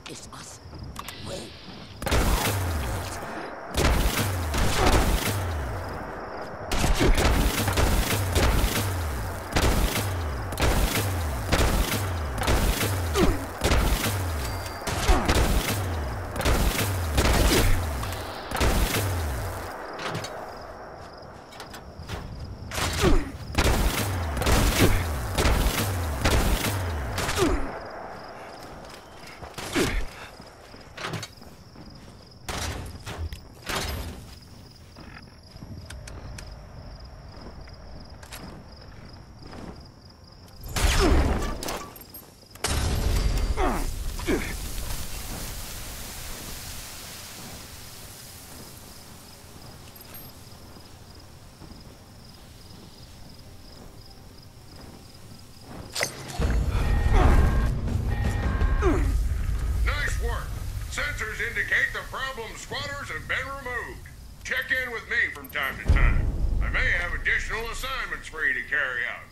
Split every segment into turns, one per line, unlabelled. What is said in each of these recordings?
It's us. Wait.
Nice work. Sensors indicate the problem squatters have been removed. Check in with me from time to time. I may have additional assignments for you to carry out.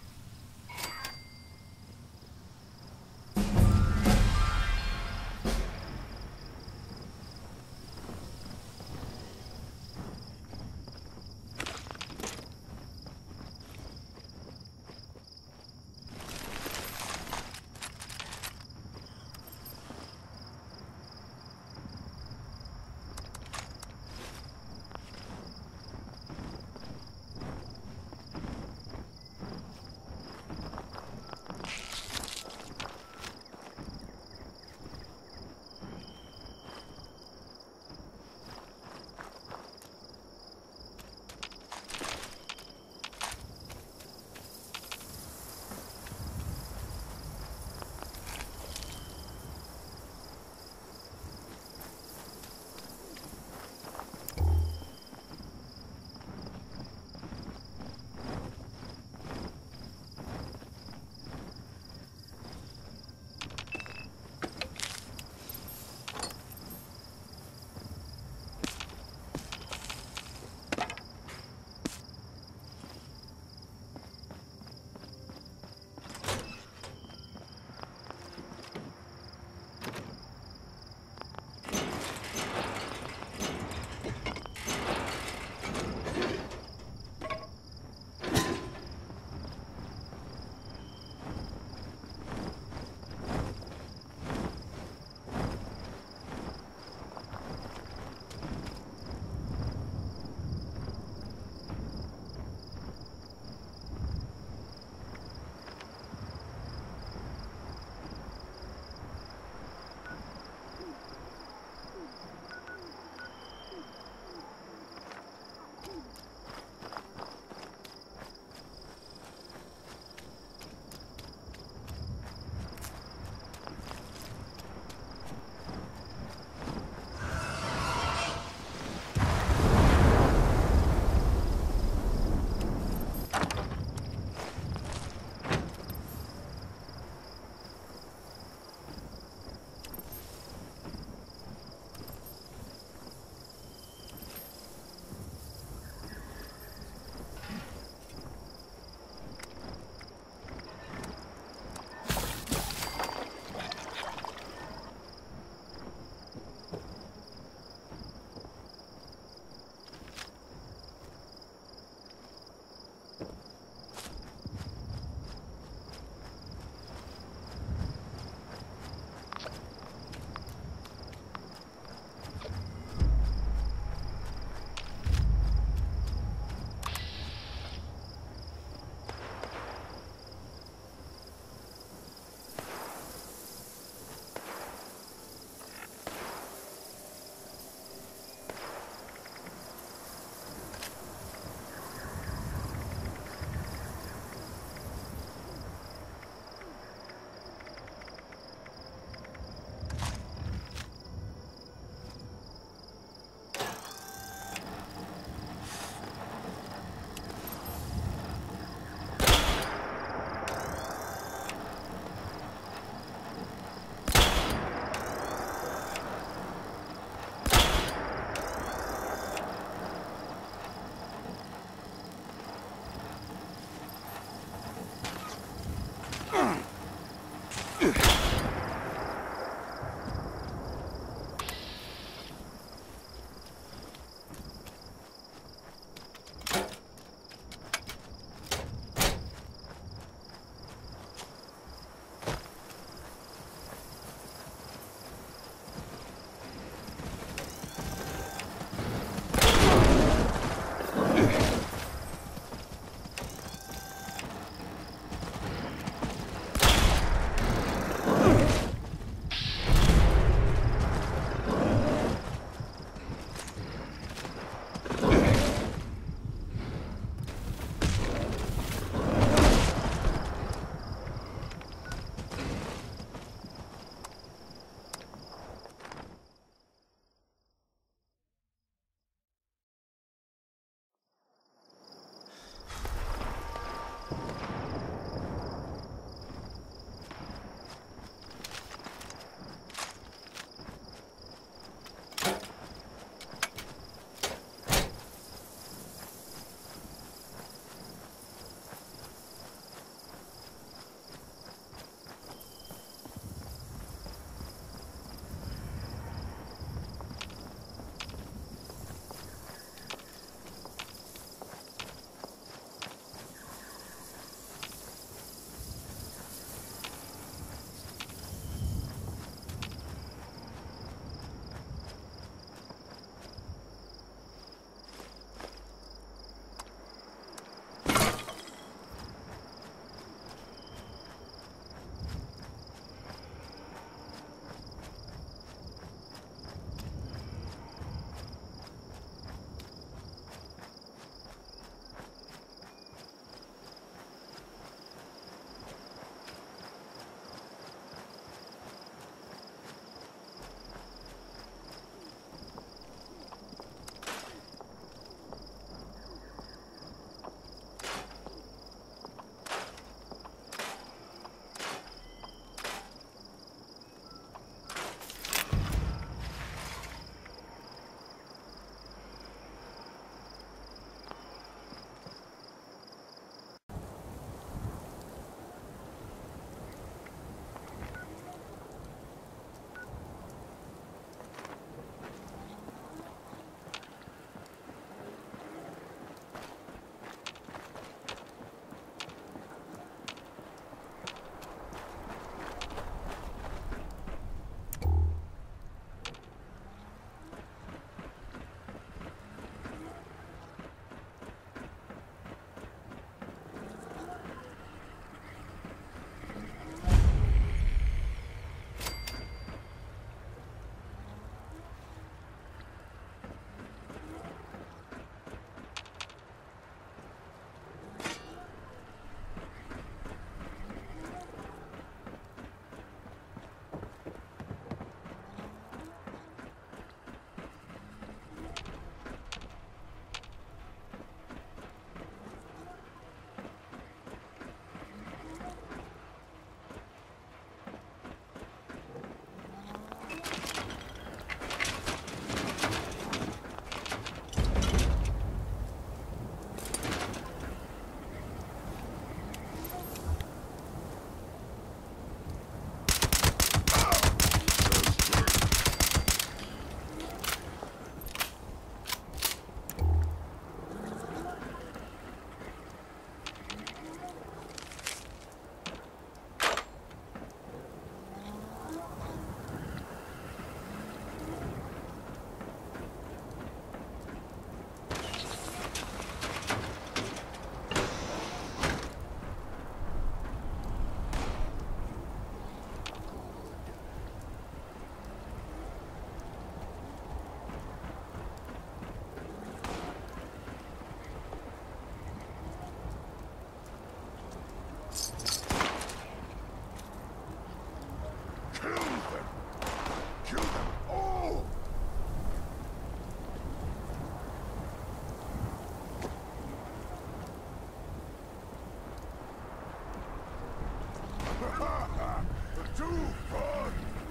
too fun!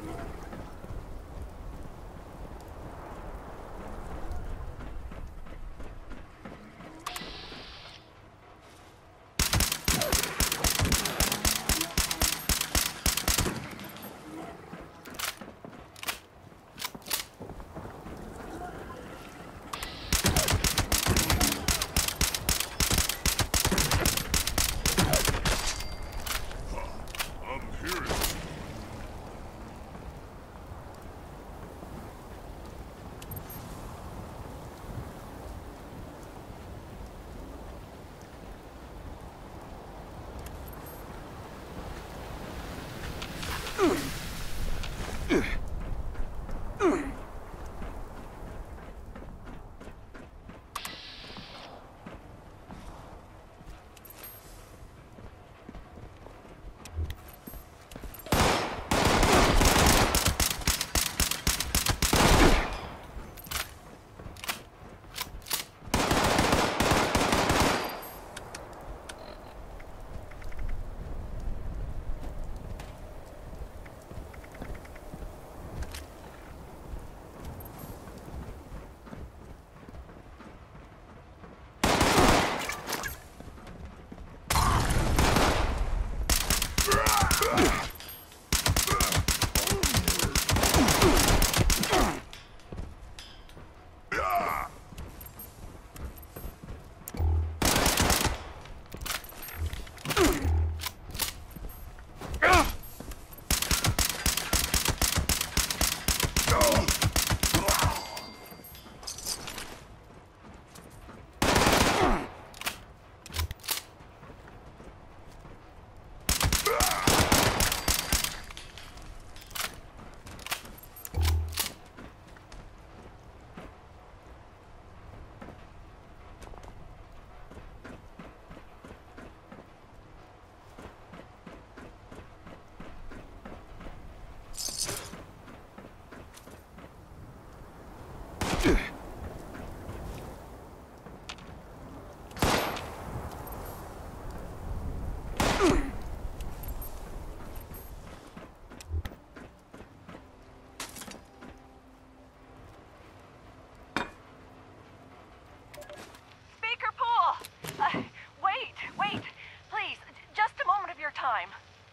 time.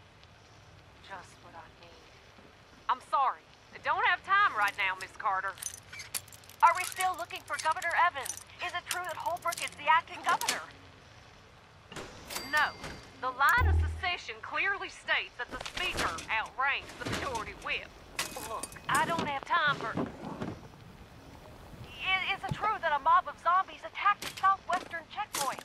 Just what I need. I'm sorry. I don't have time right now, Miss Carter. Are we still looking for Governor Evans? Is it true that Holbrook is the acting governor? No. The line of secession clearly states that the speaker outranks the majority whip. Look, I don't have time for... Is it true that a mob of zombies attacked the southwestern checkpoint?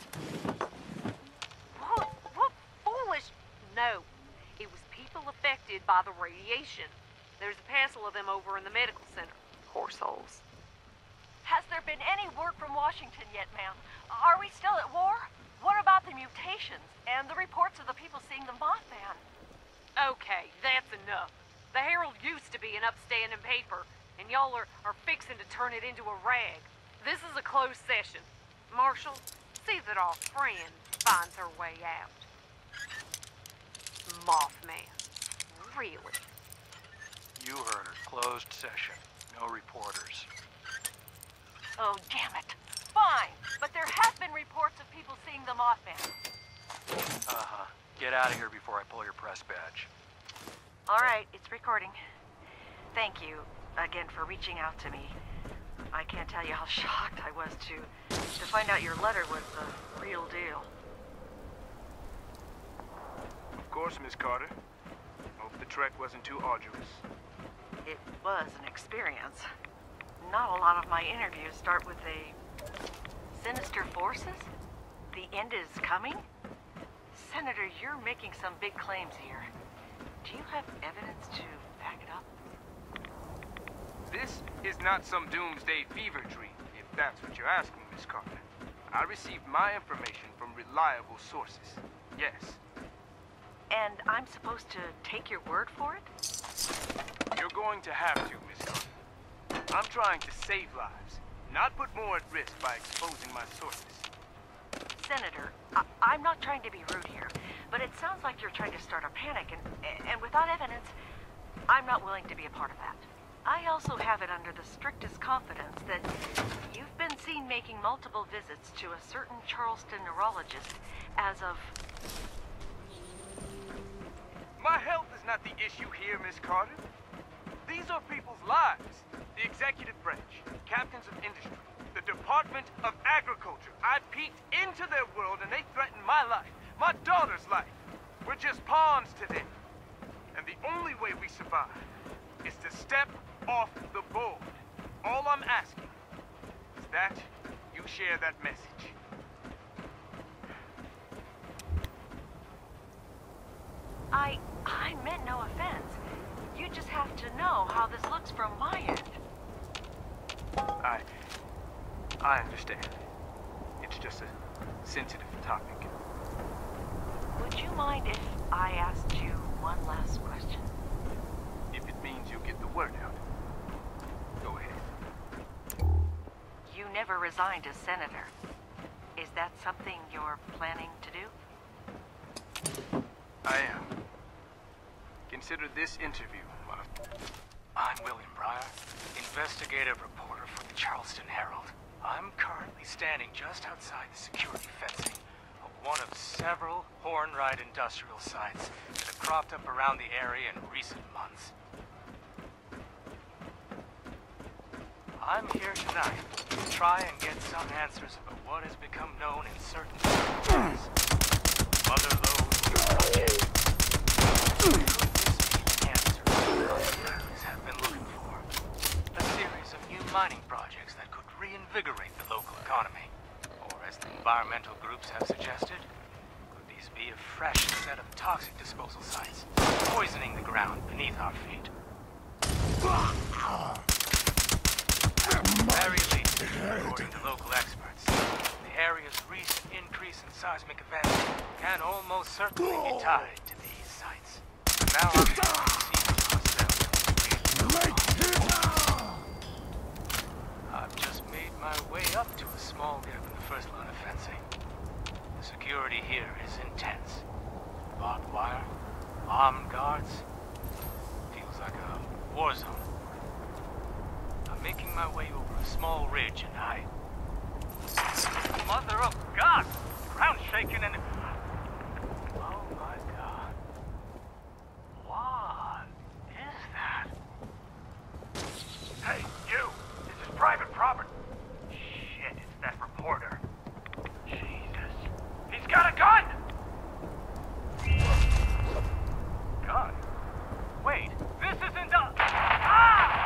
What foolish... No. It was people affected by the radiation. There's a parcel of them over in the medical center. Horseholes. Has there been any word from Washington yet, ma'am? Are we still at war? What about the mutations and the reports of the people seeing the Mothman? Okay, that's enough. The Herald used to be an upstanding paper, and y'all are fixing to turn it into a rag. This is a closed session. Marshal, see that our friend finds her way out. Mothman. Really?
You heard her. Closed session. No reporters.
Oh, damn it. Fine, but there have been reports of people seeing the Mothman.
Uh-huh. Get out of here before I pull your press badge.
All right, it's recording. Thank you again for reaching out to me. I can't tell you how shocked I was to find out your letter was the real deal.
Of course, Miss Carter. Hope the trek wasn't too arduous.
It was an experience. Not a lot of my interviews start with a... Sinister forces? The end is coming? Senator, you're making some big claims here. Do you have evidence to back it up?
This is not some doomsday fever dream, if that's what you're asking, Miss Carter. I received my information from reliable sources. Yes.
And I'm supposed to take your word for it?
You're going to have to, Miss Carter. I'm trying to save lives, not put more at risk by exposing my sources.
Senator, I'm not trying to be rude here, but it sounds like you're trying to start a panic, and without evidence, I'm not willing to be a part of that. I also have it under the strictest confidence that you've been seen making multiple visits to a certain Charleston neurologist as of...
My health is not the issue here, Miss Carter. These are people's lives. The executive branch, captains of industry, the Department of Agriculture. I peeked into their world and they threatened my life, my daughter's life. We're just pawns to them. And the only way we survive is to step off the board. All I'm asking is that you share that message.
I meant no offense. You just have to know how this looks from my end.
I understand. It's just a sensitive topic.
Would you mind if I asked you one last question?
If it means you'll get the word out, go ahead.
You never resigned as senator. Is that something you're planning to do?
I am. Consider this interview my...
I'm William Breyer, investigative reporter for the Charleston Herald. I'm currently standing just outside the security fencing of one of several Hornwright industrial sites that have cropped up around the area in recent months. I'm here tonight to try and get some answers about what has become known in certain circles as Mother Lode's project. Could this be the answer authorities have been looking for? A series of new mining projects that could reinvigorate the local economy. Or, as the environmental groups have suggested, could these be a fresh set of toxic disposal sites, poisoning the ground beneath our feet? Very least, according to local experts, the area's recent increase in seismic events can almost certainly be tied to these sites. And now I'm I've just made my way up to a small gap in the first line of fencing. The security here is intense. Barbed wire, armed guards. Feels like a war zone. I'm making my way over a small ridge and Mother of God! Ground shaking and... Oh my God. What is that? Hey, you! This is private property. Shit, it's that reporter. Jesus. He's got a gun! Gun? Wait, this isn't a... Ah!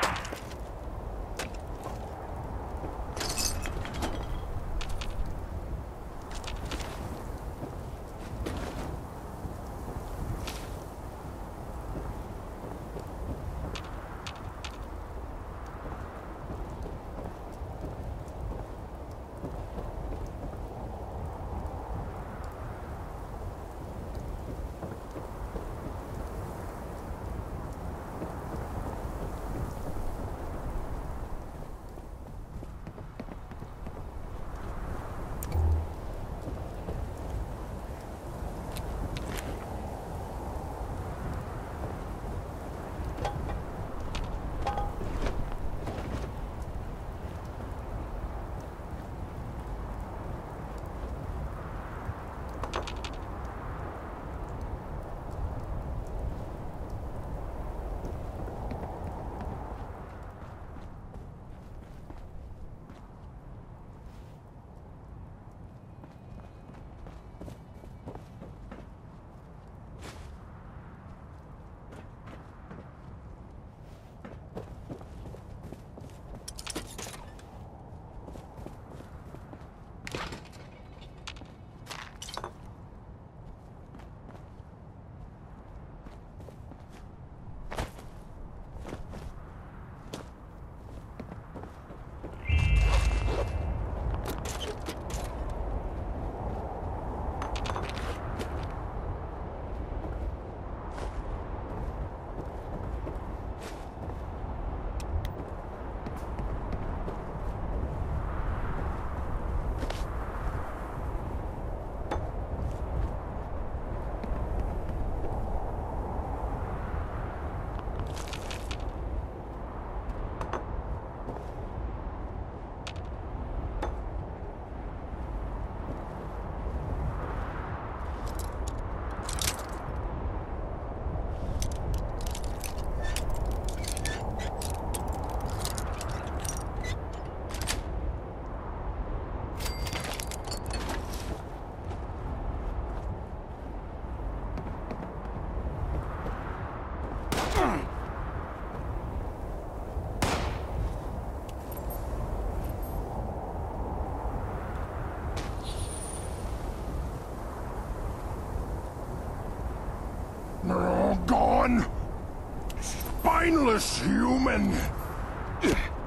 man! Spineless human!